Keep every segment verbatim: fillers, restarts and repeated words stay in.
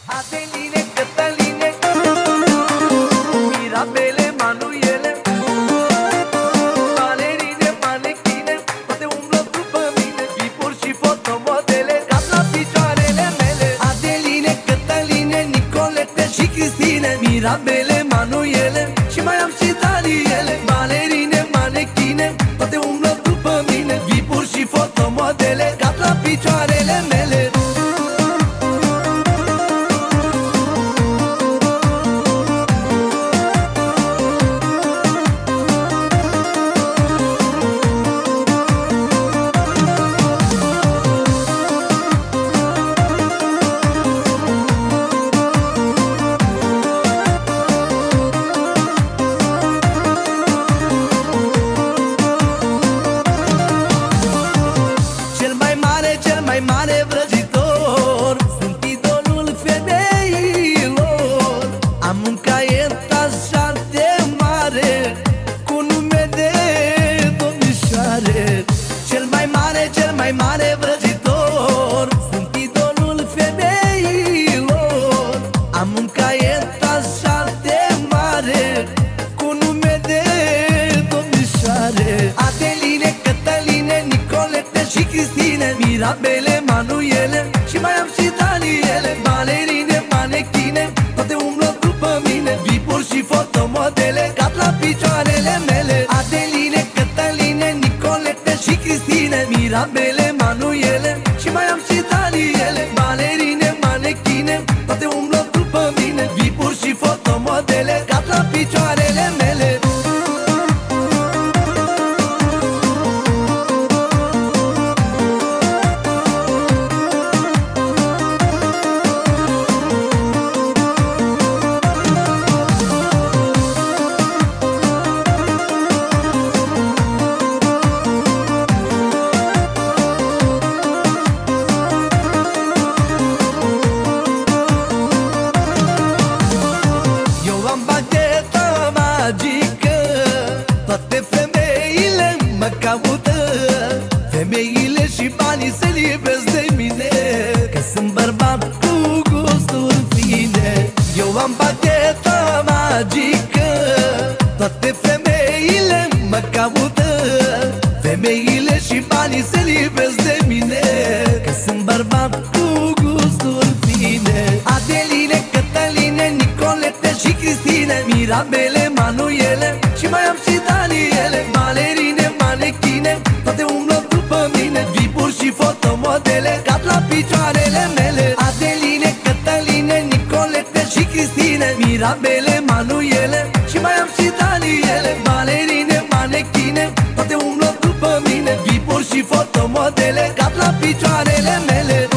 Adeline, Cătăline, Mirabele, Manuele, balerine, manechine, toate umblă după mine, vipuri și fotomodele, cad la picioarele mele. Adeline, Cătăline, Nicolete și Cristine, Mirabele, Manuele și mai am și Daniele. Balerine, manechine, toate umblă după mine, vipuri și fotomodele, cad la picioarele mele. Mai mare vrăjitor, sunt idolul femeilor. Am un caiet așa de mare, cu nume de domnișoare. Cel mai mare, cel mai mare vrăjitor, sunt idolul femeilor. Am un caiet așa de mare, cu nume de domnișoare. Adeline, Cătăline, Nicolete și Cristine, Mirabele, Manuele și mai am și Daniele. Balerine, manechine, toate umblă după mine, vipuri și fotomodele, cad la picioarele mele. Adeline, Cătăline, Nicolete și Cristine, Mirabele, Manuele și mai am și Daniele. Balerine, manechine, toate umblă după mine, vipuri și fotomodele, cad la picioarele mele. Toate femeile mă caută, femeile și banii se lipesc de mine, că sunt bărbat cu gusturi fine. Eu am bagheta magică, toate femeile mă caută, femeile și banii se lipesc de mine, că sunt bărbat cu gusturi fine. Adeline, Cătăline, Nicolete și Cristine, Mirabele, Manuele și mai am și Daniele. Balerine, manechine, toate umblă după mine, vipuri și fotomodele, cad la picioarele mele. Adeline, Cătăline, Nicolete și Cristine, Mirabele, Manuele și mai am și Daniele. Balerine, manechine, toate umblă după mine, vipuri și fotomodele, cad la picioarele mele.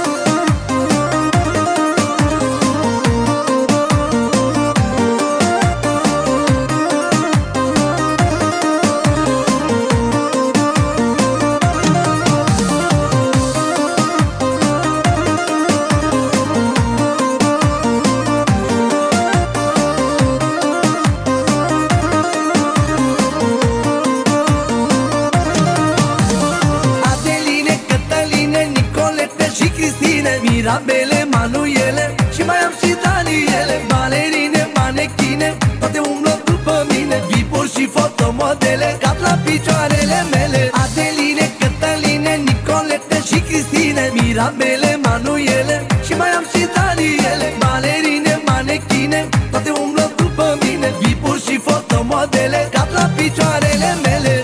Mirabele, Manuele și mai am și Daniele. Balerine, manechine, toate umblă după mine, vipuri și fotomodele, cad la picioarele mele. Adeline, Cătăline, Nicolete și Cristine, Mirabele, Manuele și mai am și Daniele. Balerine, manechine, toate umblă după mine, vipuri și fotomodele, cad la picioarele mele.